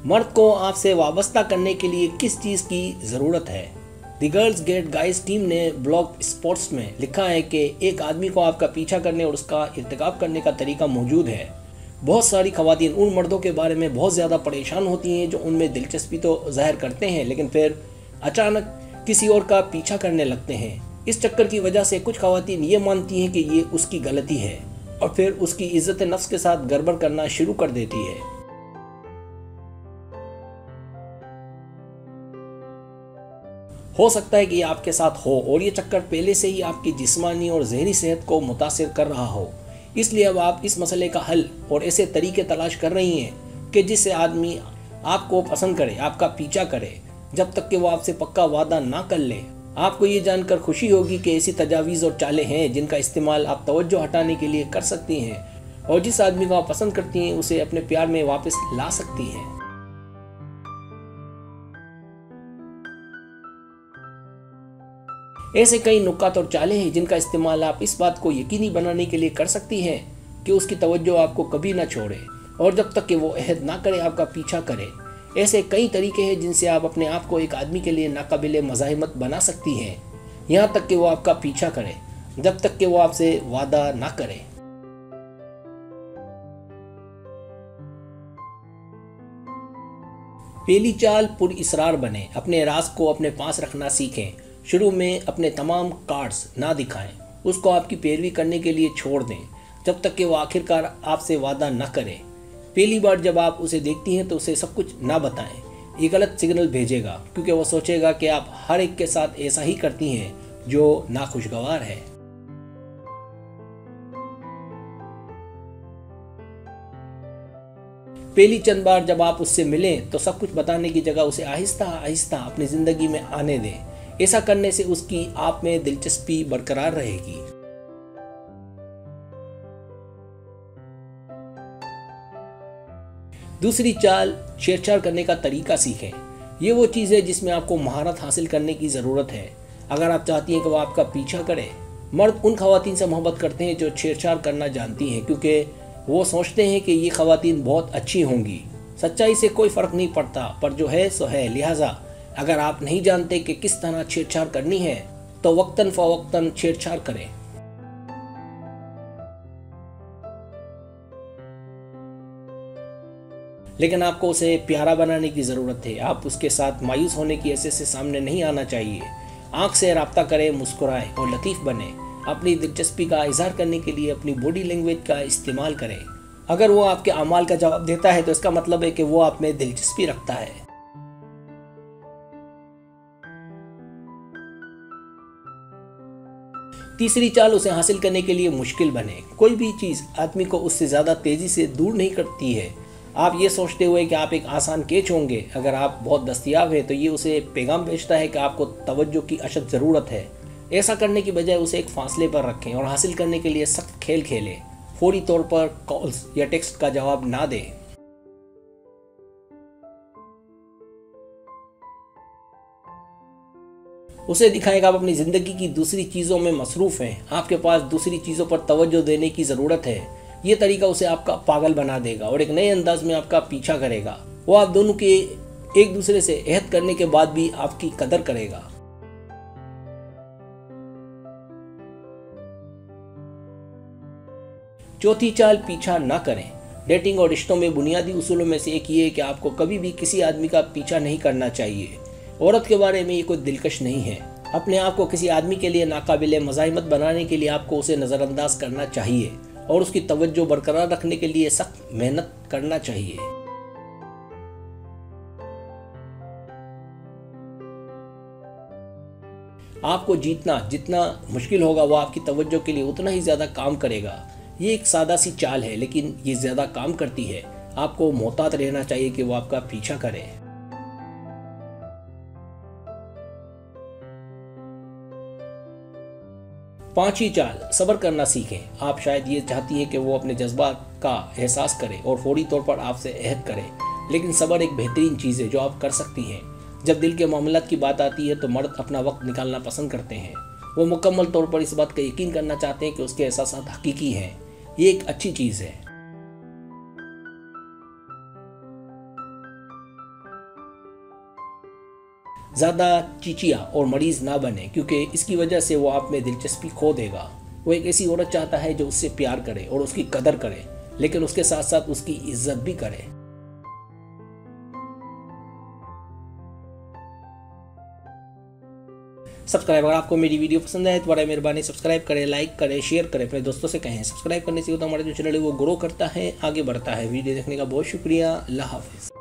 मर्द को आपसे वाबस्ता करने के लिए किस चीज़ की ज़रूरत है? The girls get guys team ने ब्लॉग स्पोर्ट्स में लिखा है कि एक आदमी को आपका पीछा करने और उसका इर्तिकाब करने का तरीका मौजूद है। बहुत सारी खवातीन उन मर्दों के बारे में बहुत ज़्यादा परेशान होती हैं जो उनमें दिलचस्पी तो ज़ाहिर करते हैं लेकिन फिर अचानक किसी और का पीछा करने लगते हैं। इस चक्कर की वजह से कुछ खवातीन ये मानती हैं कि ये उसकी गलती है और फिर उसकी इज्जत नफ्स के साथ गड़बड़ करना शुरू कर देती है। हो सकता है कि ये आपके साथ हो और ये चक्कर पहले से ही आपकी जिस्मानी और ज़हनी सेहत को मुतासिर कर रहा हो। इसलिए अब आप इस मसले का हल और ऐसे तरीके तलाश कर रही हैं कि जिससे आदमी आपको पसंद करे, आपका पीछा करे, जब तक कि वो आपसे पक्का वादा ना कर ले। आपको ये जानकर खुशी होगी कि ऐसी तजावीज़ और चालें हैं जिनका इस्तेमाल आप तवज्जो हटाने के लिए कर सकती हैं और जिस आदमी को आप पसंद करती हैं उसे अपने प्यार में वापस ला सकती हैं। ऐसे कई नुकात और चालें हैं जिनका इस्तेमाल आप इस बात को यकीनी बनाने के लिए कर सकती हैं कि उसकी तवज्जो आपको कभी ना छोड़े और जब तक कि वो अहद ना करे आपका पीछा करे। ऐसे कई तरीके हैं जिनसे आप अपने आप को एक आदमी के लिए नाकाबिले मज़ाहिमत बना सकती हैं, यहाँ तक कि वो आपका पीछा करे जब तक कि वो आपसे वादा ना करे। पहली चाल पुरइसरार बने। अपने राज को अपने पास रखना सीखें। शुरू में अपने तमाम कार्ड्स ना दिखाएं, उसको आपकी पैरवी करने के लिए छोड़ दें जब तक कि वो आखिरकार आपसे वादा न करे। पहली बार जब आप उसे देखती हैं तो उसे सब कुछ ना बताएं, ये गलत सिग्नल भेजेगा क्योंकि वो सोचेगा कि आप हर एक के साथ ऐसा ही करती हैं जो नाखुशगवार है। पहली चंद बार जब आप उससे मिलें तो सब कुछ बताने की जगह उसे आहिस्ता आहिस्ता अपनी ज़िंदगी में आने दें। ऐसा करने से उसकी आप में दिलचस्पी बरकरार रहेगी। दूसरी चाल छेड़छाड़ करने का तरीका सीखें। ये वो चीज़ है जिसमें आपको महारत हासिल करने की ज़रूरत है अगर आप चाहती हैं कि वो आपका पीछा करे। मर्द उन खवातीन से मोहब्बत करते हैं जो छेड़छाड़ करना जानती हैं क्योंकि वो सोचते हैं कि ये खवातीन बहुत अच्छी होंगी। सच्चाई से कोई फ़र्क नहीं पड़ता, पर जो है सो है। लिहाजा अगर आप नहीं जानते कि किस तरह छेड़छाड़ करनी है तो वक्तन फ़वक्तन छेड़छाड़ करें। लेकिन आपको उसे प्यारा बनाने की ज़रूरत है। आप उसके साथ मायूस होने की ऐसे से सामने नहीं आना चाहिए। आंख से रब्ता करें, मुस्कुराएं और लतीफ़ बने। अपनी दिलचस्पी का इजहार करने के लिए अपनी बॉडी लैंग्वेज का इस्तेमाल करें। अगर वो आपके अमाल का जवाब देता है तो इसका मतलब है कि वो आप में दिलचस्पी रखता है। तीसरी चाल उसे हासिल करने के लिए मुश्किल बने। कोई भी चीज़ आदमी को उससे ज़्यादा तेज़ी से दूर नहीं करती है। आप ये सोचते हुए कि आप एक आसान कैच होंगे अगर आप बहुत दस्तयाब हैं तो ये उसे पैगाम भेजता है कि आपको तवज्जो की अशद ज़रूरत है। ऐसा करने की बजाय उसे एक फासले पर रखें और हासिल करने के लिए सख्त खेल खेलें। फौरी तौर पर कॉल्स या टेक्स्ट का जवाब ना दें। उसे दिखाएं कि आप अपनी ज़िंदगी की दूसरी चीज़ों में मसरूफ़ हैं, आपके पास दूसरी चीज़ों पर तवज्जो देने की ज़रूरत है। ये तरीका उसे आपका पागल बना देगा और एक नए अंदाज में आपका पीछा करेगा। वो आप दोनों के एक दूसरे से अहद करने के बाद भी आपकी कदर करेगा। चौथी चाल पीछा ना करें। डेटिंग और रिश्तों में बुनियादी उसूलों में से एक ये है कि आपको कभी भी किसी आदमी का पीछा नहीं करना चाहिए। औरत के बारे में ये कोई दिलकश नहीं है। अपने आप को किसी आदमी के लिए नाकाबिले मज़ाहिमत बनाने के लिए आपको उसे नज़रअंदाज करना चाहिए और उसकी तवज्जो बरकरार रखने के लिए सख्त मेहनत करना चाहिए। आपको जीतना जितना मुश्किल होगा वो आपकी तवज्जो के लिए उतना ही ज़्यादा काम करेगा। ये एक सादा सी चाल है लेकिन ये ज़्यादा काम करती है। आपको मोहतात रहना चाहिए कि वो आपका पीछा करे। पांचवी चाल सब्र करना सीखें। आप शायद ये चाहती हैं कि वो अपने जज्बात का एहसास करे और फौरी तौर पर आपसे अहद करे, लेकिन सब्र एक बेहतरीन चीज़ है जो आप कर सकती हैं। जब दिल के मामलात की बात आती है तो मर्द अपना वक्त निकालना पसंद करते हैं। वो मुकम्मल तौर पर इस बात का यकीन करना चाहते हैं कि उसके एहसासात हकीकी हैं। ये एक अच्छी चीज़ है। ज़्यादा चिचिया और मरीज ना बने, क्योंकि इसकी वजह से वो आप में दिलचस्पी खो देगा। वो एक ऐसी औरत चाहता है जो उससे प्यार करे और उसकी कदर करे, लेकिन उसके साथ साथ उसकी इज्जत भी करे। सब्सक्राइब, अगर आपको मेरी वीडियो पसंद आए तो बड़ा मेहरबानी सब्सक्राइब करें, लाइक करें, शेयर करें, अपने दोस्तों से कहें। सब्सक्राइब करने से होता हमारा जो चैनल है वो ग्रो करता है, आगे बढ़ता है। वीडियो देखने का बहुत शुक्रिया। अल्लाह हाफिज़।